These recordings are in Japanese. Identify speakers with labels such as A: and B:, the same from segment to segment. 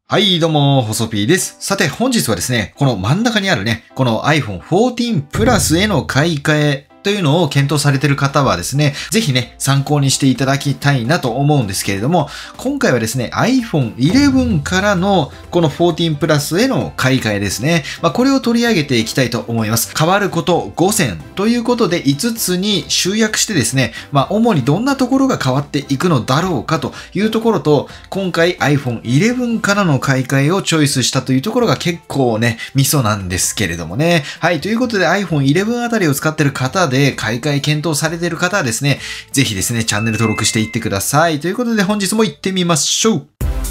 A: はい、どうも、細ピーです。さて、本日はですね、この真ん中にあるね、この iPhone 14 Plus への買い替えというのを検討されている方はですね、ぜひね、参考にしていただきたいなと思うんですけれども、今回はですね、iPhone 11からのこの14 Plus への買い替えですね。これを取り上げていきたいと思います。変わること5選ということで5つに集約してですね、主にどんなところが変わっていくのだろうかというところと、今回 iPhone 11からの買い替えをチョイスしたというところが結構ね、ミソなんですけれどもね。はい、ということで iPhone 11あたりを使っている方で買い替え検討されている方はですね、ぜひですね、チャンネル登録していってください。ということで本日も行ってみましょう。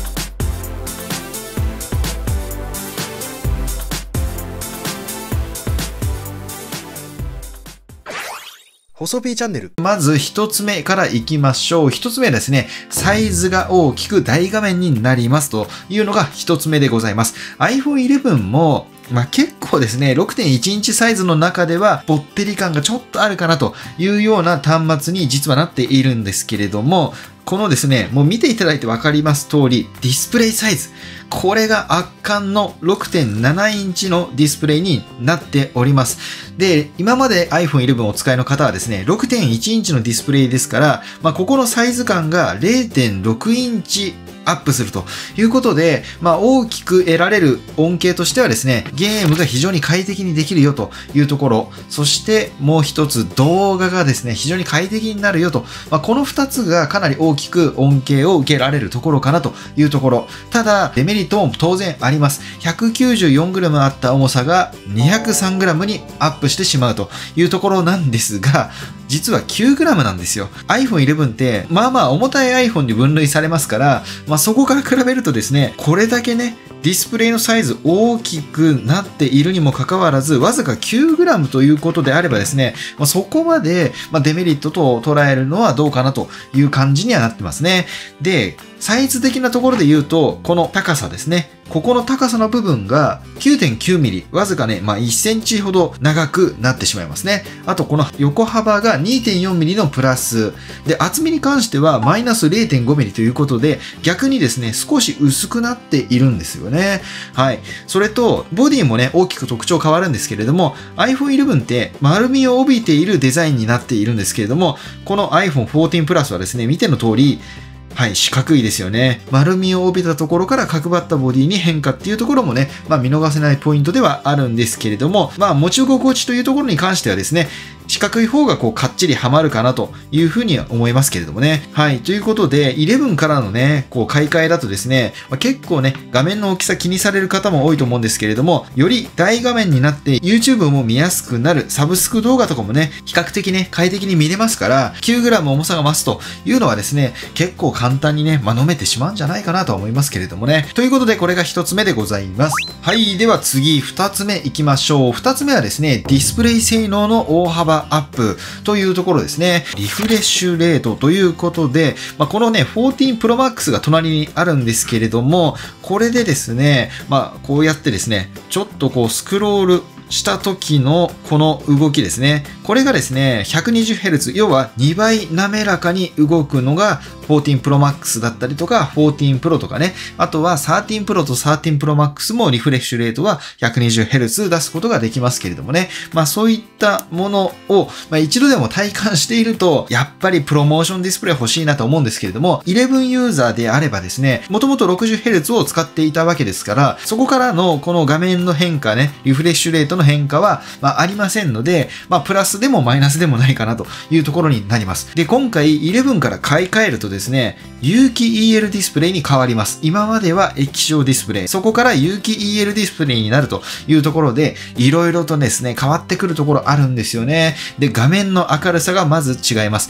B: 細ピーチャンネル。
A: まず一つ目から行きましょう。一つ目はですね、サイズが大きく大画面になりますというのが一つ目でございます。iPhone 11も結構ですね、6.1 インチサイズの中では、ぼってり感がちょっとあるかなというような端末に実はなっているんですけれども、このですね、もう見ていただいてわかります通り、ディスプレイサイズ。これが圧巻の 6.7 インチのディスプレイになっております。で、今まで iPhone 11をお使いの方はですね、6.1 インチのディスプレイですから、ここのサイズ感が 0.6 インチアップするということで、大きく得られる恩恵としてはですね、ゲームが非常に快適にできるよというところ、そしてもう一つ動画がですね、非常に快適になるよと、この二つがかなり大きく恩恵を受けられるところかなというところ。ただ、デメリットも当然あります。194g あった重さが 203g にアップしてしまうというところなんですが、実は 9g なんですよ。iPhone 11って、重たい iPhone に分類されますから、そこから比べるとですね、これだけね、ディスプレイのサイズ大きくなっているにもかかわらず、わずか 9g ということであればですね、そこまでデメリットと捉えるのはどうかなという感じにはなってますね。で、サイズ的なところで言うと、この高さですね。ここの高さの部分が 9.9 ミリ、わずかね、1センチほど長くなってしまいますね。あと、この横幅が 2.4 ミリのプラス。で、厚みに関してはマイナス 0.5 ミリということで、逆にですね、少し薄くなっているんですよね。はい。それと、ボディもね、大きく特徴変わるんですけれども、iPhone 11って丸みを帯びているデザインになっているんですけれども、この iPhone 14 Plus はですね、見ての通り、はい、四角いですよね。丸みを帯びたところから角張ったボディに変化っていうところもね、見逃せないポイントではあるんですけれども、持ち心地というところに関してはですね、四角い方がかっちりはまるかなというふうには思いますけれどもね。はい。ということで、11からのね、買い替えだとですね、結構ね、画面の大きさ気にされる方も多いと思うんですけれども、より大画面になって YouTube も見やすくなる、サブスク動画とかもね、比較的ね、快適に見れますから、9g 重さが増すというのはですね、結構簡単にね、飲めてしまうんじゃないかなとは思いますけれどもね。ということで、これが一つ目でございます。はい。では次、二つ目行きましょう。二つ目はですね、ディスプレイ性能の大幅アップというところですね。リフレッシュレートということで、このね、14 Pro Max が隣にあるんですけれども、これでですね、こうやってですね、ちょっとスクロールした時のこの動きですね。これがですね、120Hz、要は2倍滑らかに動くのが14 Pro Max だったりとか、14 Pro とかね。あとは13 Pro と13 Pro Max もリフレッシュレートは 120Hz 出すことができますけれどもね。そういったものを、一度でも体感していると、やっぱりプロモーションディスプレイ欲しいなと思うんですけれども、11ユーザーであればですね、もともと 60Hz を使っていたわけですから、そこからのこの画面の変化ね、リフレッシュレートの変化は、ありませんので、プラスでもマイナスでもないかなというところになります。で、今回11から買い替えるとですね、有機 EL ディスプレイに変わります。今までは液晶ディスプレイ、そこから有機 EL ディスプレイになるというところで、いろいろとですね、変わってくるところあるんですよね。で、画面の明るさがまず違います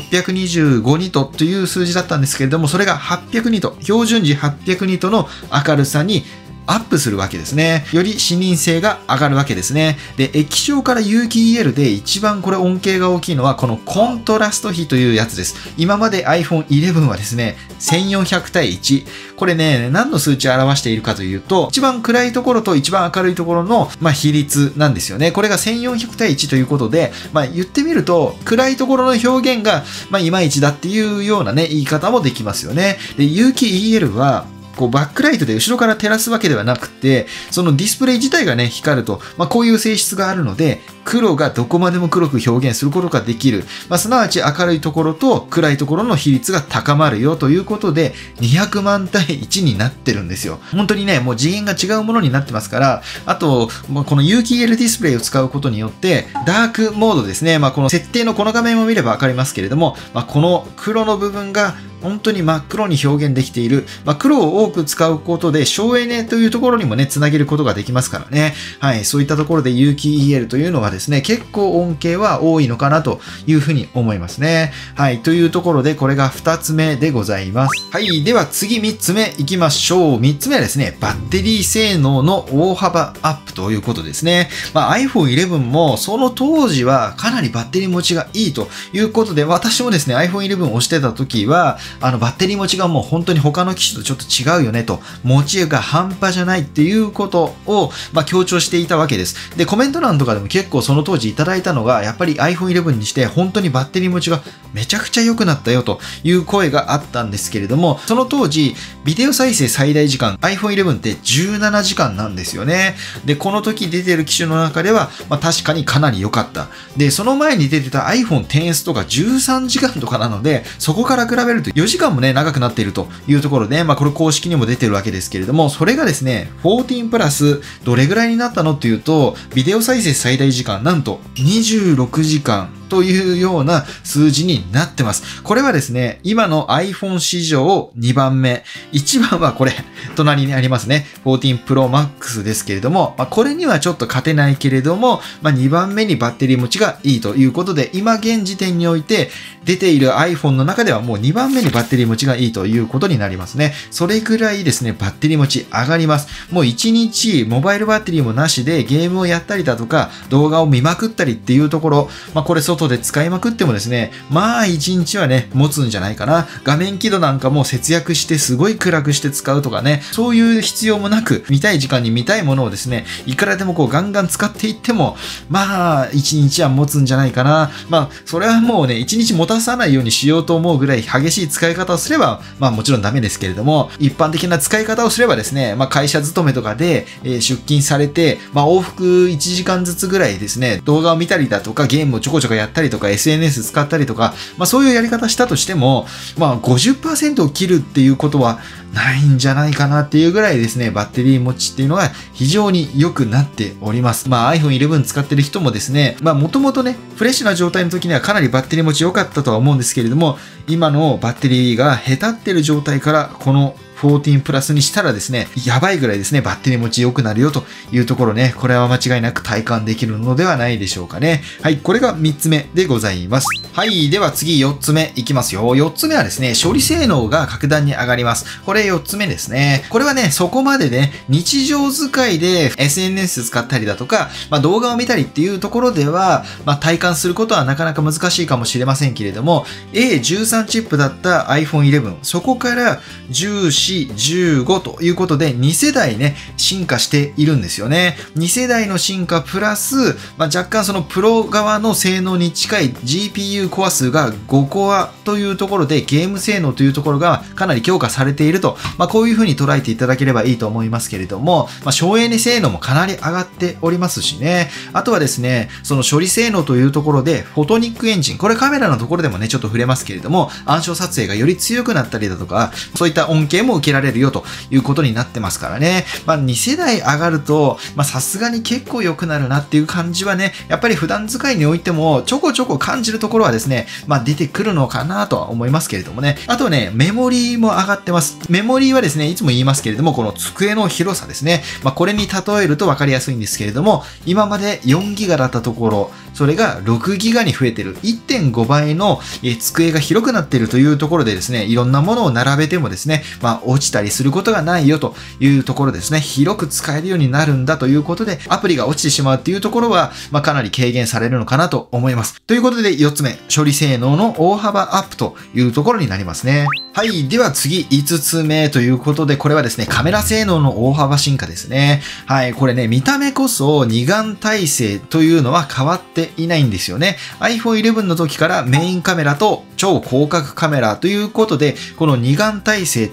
A: 。625ニトという数字だったんですけれども、それが800ニト、標準時800ニトの明るさにアップするわけですね。より視認性が上がるわけですね。で、液晶から有機 EL で一番これ恩恵が大きいのはこのコントラスト比というやつです。今まで iPhone 11はですね、1400対1。これね、何の数値を表しているかというと、一番暗いところと一番明るいところの、比率なんですよね。これが1400対1ということで、言ってみると、暗いところの表現が、いまいちだっていうようなね、言い方もできますよね。で、有機 EL は、 こうバックライトで後ろから照らすわけではなくて、そのディスプレイ自体がね、光ると、こういう性質があるので、黒がどこまでも黒く表現することができる。すなわち明るいところと暗いところの比率が高まるよということで、200万対1になってるんですよ。本当にね、もう次元が違うものになってますから、あと、この有機 EL ディスプレイを使うことによって、ダークモードですね。この設定のこの画面を見ればわかりますけれども、この黒の部分が本当に真っ黒に表現できている。黒を多く使うことで省エネというところにもね、つなげることができますからね。はい、そういったところで有機 EL というのはですね、結構恩恵は多いのかなというふうに思いますね。はい、というところでこれが2つ目でございます。はい、では次3つ目いきましょう。3つ目はですね、バッテリー性能の大幅アップということですね。iPhone 11もその当時はかなりバッテリー持ちがいいということで、私もですね、iPhone 11を押してた時は、バッテリー持ちがもう本当に他の機種とちょっと違うよねと、持ちが半端じゃないっていうことを、強調していたわけです。で、コメント欄とかでも結構その当時いただいたのが、やっぱり iPhone 11にして本当にバッテリー持ちがめちゃくちゃ良くなったよという声があったんですけれども、その当時、ビデオ再生最大時間、iPhone 11って17時間なんですよね。で、この時出てる機種の中では、確かにかなり良かった。で、その前に出てた iPhone XS とか13時間とかなので、そこから比べると4時間もね、長くなっているというところで、これ公式にも出てるわけですけれども、それがですね、14プラスどれぐらいになったのっていうと、ビデオ再生最大時間なんと26時間。というような数字になってます。これはですね、今の iPhone 史上2番目。1番はこれ、隣にありますね。14 Pro Max ですけれども、これにはちょっと勝てないけれども、2番目にバッテリー持ちがいいということで、今現時点において出ている iPhone の中ではもう2番目にバッテリー持ちがいいということになりますね。それぐらいですね、バッテリー持ち上がります。もう1日モバイルバッテリーもなしでゲームをやったりだとか、動画を見まくったりっていうところ、これ外で使いまくってもですね、1日はね、持つんじゃないかな。画面輝度なんかも節約してすごい暗くして使うとかね、そういう必要もなく、見たい時間に見たいものをですね、いくらでもこうガンガン使っていっても、1日は持つんじゃないかな。それはもうね、1日持たさないようにしようと思うぐらい激しい使い方をすれば、もちろんダメですけれども、一般的な使い方をすればですね、会社勤めとかで、出勤されて、往復1時間ずつぐらいですね、動画を見たりだとか、ゲームをちょこちょこやったりとか、SNS 使ったりとか、そういうやり方したとしても、50% を切るっていうことはないんじゃないかなっていうぐらいですね、バッテリー持ちっていうのが非常に良くなっております。iPhone 11使ってる人もですね、もともとね、フレッシュな状態の時にはかなりバッテリー持ち良かったとは思うんですけれども、今のバッテリーがへたってる状態からこの14プラスにしたらですね、やばいぐらいですね、バッテリー持ち良くなるよというところね、これは間違いなく体感できるのではないでしょうかね。はい、これが3つ目でございます。はい、では次4つ目いきますよ。4つ目はですね、処理性能が格段に上がります。これ4つ目ですね。これはね、そこまでね、日常使いで SNS 使ったりだとか、動画を見たりっていうところでは、体感することはなかなか難しいかもしれませんけれども、A13 チップだった iPhone 11、そこから14、15ということで2世代ね、進化しているんですよね。2世代の進化プラス、若干そのプロ側の性能に近い GPU コア数が5コアというところでゲーム性能というところがかなり強化されていると、こういう風に捉えていただければいいと思いますけれども、省エネ性能もかなり上がっておりますしね。あとはですね、その処理性能というところでフォトニックエンジン、これカメラのところでもね、ちょっと触れますけれども、暗証撮影がより強くなったりだとか、そういった恩恵も受けられるよということになってますからね。2世代上がると、さすがに結構良くなるなっていう感じはね、やっぱり普段使いにおいてもちょこちょこ感じるところはですね、出てくるのかなとは思いますけれどもね。あとね、メモリーも上がってます。メモリーはですね、いつも言いますけれども、この机の広さですね。これに例えると分かりやすいんですけれども、今まで4ギガだったところ、それが6ギガに増えてる。1.5 倍の机が広くなっているというところでですね、いろんなものを並べてもですね、落ちたりすることがないよというところですね。広く使えるようになるんだということで、アプリが落ちてしまうっていうところは、かなり軽減されるのかなと思います。ということで4つ目、処理性能の大幅アップというところになりますね。はい。では次、5つ目ということで、これはですね、カメラ性能の大幅進化ですね。はい。これね、見た目こそ二眼体制というのは変わっていないんですよね。iPhone 11の時からメインカメラと超広角カメラということで、この二眼体制という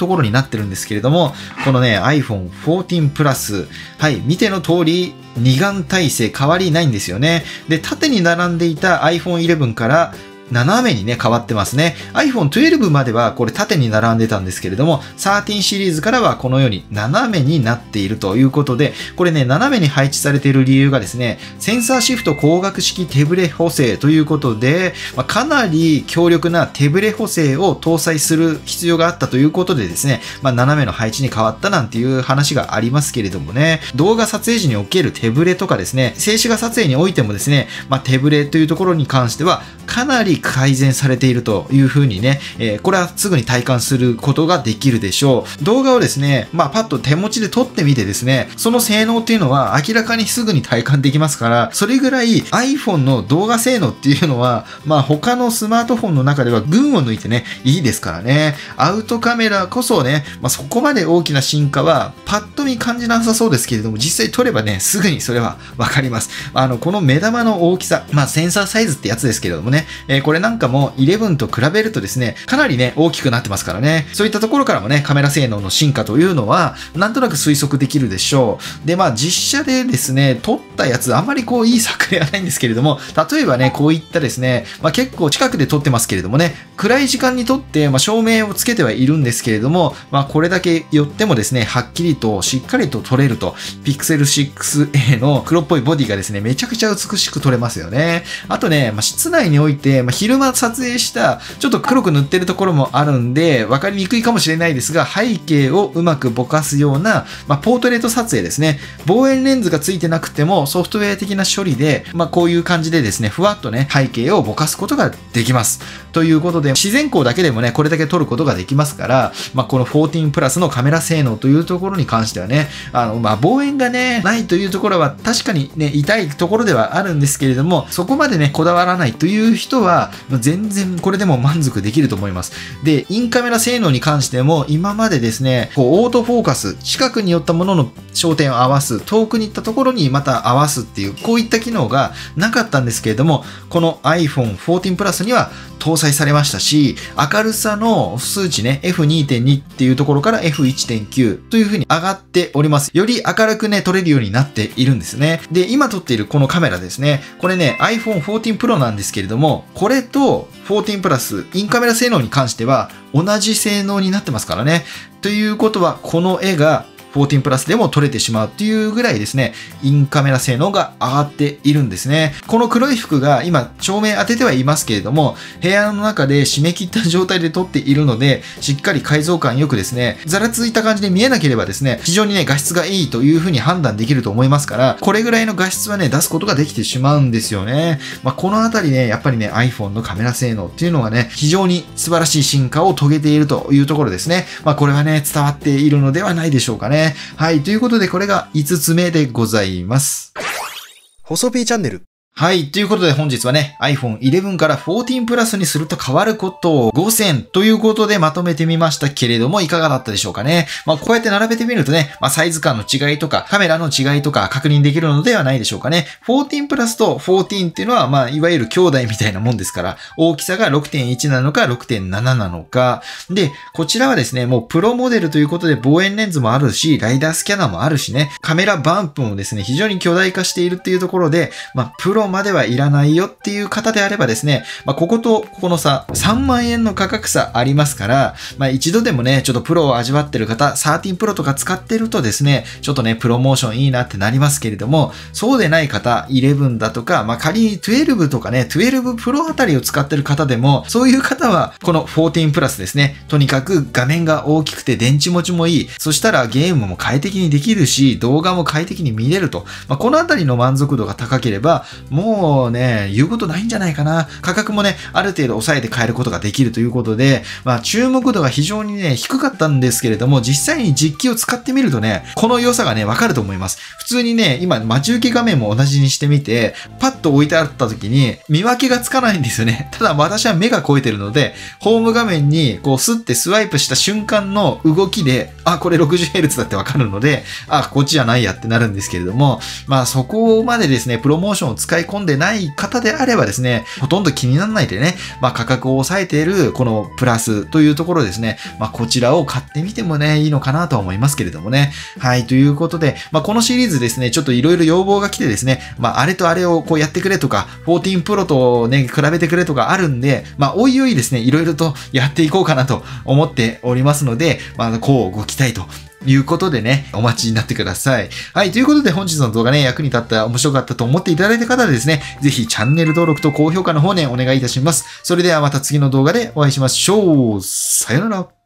A: ところになってるんですけれども、このね、iPhone 14 Plus、はい、見ての通り、二眼体制変わりないんですよね。で、縦に並んでいた iPhone 11から斜めにね、変わってますね。iPhone 12まではこれ縦に並んでたんですけれども、13シリーズからはこのように斜めになっているということで、これね、斜めに配置されている理由がですね、センサーシフト光学式手ブレ補正ということで、かなり強力な手ブレ補正を搭載する必要があったということでですね、斜めの配置に変わったなんていう話がありますけれどもね、動画撮影時における手ブレとかですね、静止画撮影においてもですね、手ブレというところに関しては、かなり改善されているというふうにね、これはすぐに体感することができるでしょう。動画をですね、パッと手持ちで撮ってみてですね、その性能っていうのは明らかにすぐに体感できますから、それぐらい iPhone の動画性能っていうのは、他のスマートフォンの中では群を抜いてね、いいですからね。アウトカメラこそね、そこまで大きな進化はパッと見感じなさそうですけれども、実際撮ればね、すぐにそれはわかります。この目玉の大きさ、センサーサイズってやつですけれどもね、これなんかも11と比べるとですね、かなりね、大きくなってますからね。そういったところからもね、カメラ性能の進化というのは、なんとなく推測できるでしょう。で、実写でですね、撮ったやつ、あんまりいい作ではないんですけれども、例えばね、こういったですね、結構近くで撮ってますけれどもね、暗い時間に撮って、照明をつけてはいるんですけれども、これだけ寄ってもですね、はっきりと、しっかりと撮れると、Pixel 6a の黒っぽいボディがですね、めちゃくちゃ美しく撮れますよね。あとね、室内において、昼間撮影したちょっと黒く塗ってるところもあるんで分かりにくいかもしれないですが、背景をうまくぼかすような、ポートレート撮影ですね。望遠レンズがついてなくてもソフトウェア的な処理で、こういう感じでですね、ふわっとね、背景をぼかすことができます。ということで、自然光だけでもね、これだけ撮ることができますから、この14プラスのカメラ性能というところに関してはね、望遠がね、ないというところは確かにね、痛いところではあるんですけれども、そこまでね、こだわらないという人は、全然これでも満足できると思います。で、インカメラ性能に関しても、今までですね、オートフォーカス、近くに寄ったものの焦点を合わす、遠くに行ったところにまた合わすっていう、こういった機能がなかったんですけれども、この iPhone 14 Plus には搭載されましたし、明るさの数値ね、F2.2 っていうところから F1.9 という風に上がっております。より明るくね、撮れるようになっているんですね。で、今撮っているこのカメラですね、これね、iPhone 14 Pro なんですけれども、これと14 Plus、インカメラ性能に関しては同じ性能になってますからね。ということは、この絵が14プラスでも撮れてしまうっていうぐらいですね、インカメラ性能が上がっているんですね。この黒い服が今照明当ててはいますけれども、部屋の中で締め切った状態で撮っているので、しっかり解像感よくですね、ざらついた感じで見えなければですね、非常にね、画質がいいという風に判断できると思いますから、これぐらいの画質はね、出すことができてしまうんですよね。このあたりね、やっぱりね、iPhone のカメラ性能っていうのはね、非常に素晴らしい進化を遂げているというところですね。これはね、伝わっているのではないでしょうかね。はい。ということで、これが5つ目でございます。
B: 細 P チャンネル。
A: はい。ということで本日はね、iPhone 11から14プラスにすると変わることを5選ということでまとめてみましたけれども、いかがだったでしょうかね。こうやって並べてみるとね、サイズ感の違いとか、カメラの違いとか確認できるのではないでしょうかね。14プラスと14っていうのは、いわゆる兄弟みたいなもんですから、大きさが 6.1 なのか 6.7 なのか。で、こちらはですね、もうプロモデルということで望遠レンズもあるし、ライダースキャナーもあるしね、カメラバンプもですね、非常に巨大化しているっていうところで、プロまではいらないよっていう方であればですね、こことここの差、3万円の価格差ありますから、一度でもね、ちょっとプロを味わってる方、13プロとか使ってるとですね、ちょっとね、プロモーションいいなってなりますけれども、そうでない方、11だとか、仮に12とかね、12プロあたりを使ってる方でも、そういう方は、この14プラスですね、とにかく画面が大きくて電池持ちもいい、そしたらゲームも快適にできるし、動画も快適に見れると、このあたりの満足度が高ければ、もうね、言うことないんじゃないかな。価格もね、ある程度抑えて買えることができるということで、注目度が非常にね、低かったんですけれども、実際に実機を使ってみるとね、この良さがね、わかると思います。普通にね、今、待ち受け画面も同じにしてみて、パッと置いてあった時に、見分けがつかないんですよね。ただ私は目が超えてるので、ホーム画面にこうスッてスワイプした瞬間の動きで、これ 60Hz だってわかるので、こっちじゃないやってなるんですけれども、そこまでですね、プロモーションを使い込んでない方であればですね、ほとんど気にならないでね、価格を抑えているこのプラスというところですね、こちらを買ってみてもね、いいのかなとは思いますけれどもね。はい、ということで、このシリーズですね、ちょっといろいろ要望が来てですね、あれとあれをこうやってくれとか、14 Pro とね、比べてくれとかあるんで、おいおいですね、いろいろとやっていこうかなと思っておりますので、こうご期待ということでね、お待ちになってください。はい、ということで本日の動画ね、役に立った、面白かったと思っていただいた方はですね、ぜひチャンネル登録と高評価の方ね、お願いいたします。それではまた次の動画でお会いしましょう。さよなら。